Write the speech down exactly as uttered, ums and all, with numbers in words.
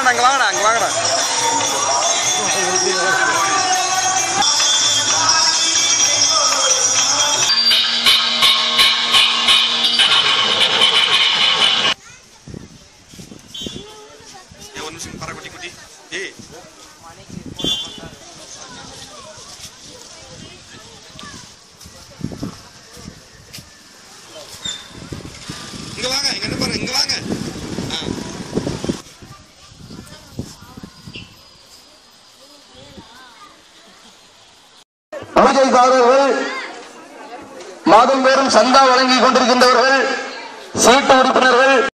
வாங்கடா அங்க வாங்கடா அங்க வாங்கடா. ஒரு நிமிஷம் பர குட்டி குட்டி ஏய் இங்க வாங்க இங்க என்ன பாருங்க இங்க வாங்க. பூஜைக்காரர்கள் மாதந்தோறும் சந்தா வழங்கிக் கொண்டிருக்கின்றவர்கள் சீட்டு உறுப்பினர்கள்